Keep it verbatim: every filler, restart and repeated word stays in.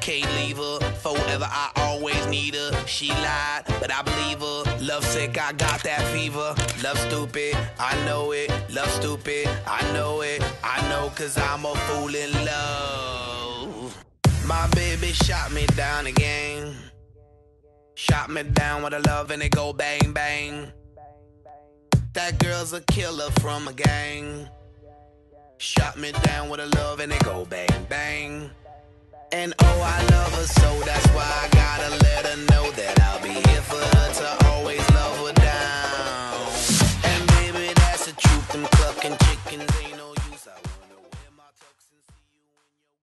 can't leave her. Forever, I always need her. She lied, but I believe her. Love sick, I got that fever. Love stupid, I know it. Love stupid, I know it. I know, cause I'm a fool in love. My baby shot me down again. Shot me down with a love and it go bang bang. That girl's a killer from a gang. Shot me down with a love and it go bang bang. And oh, I love her so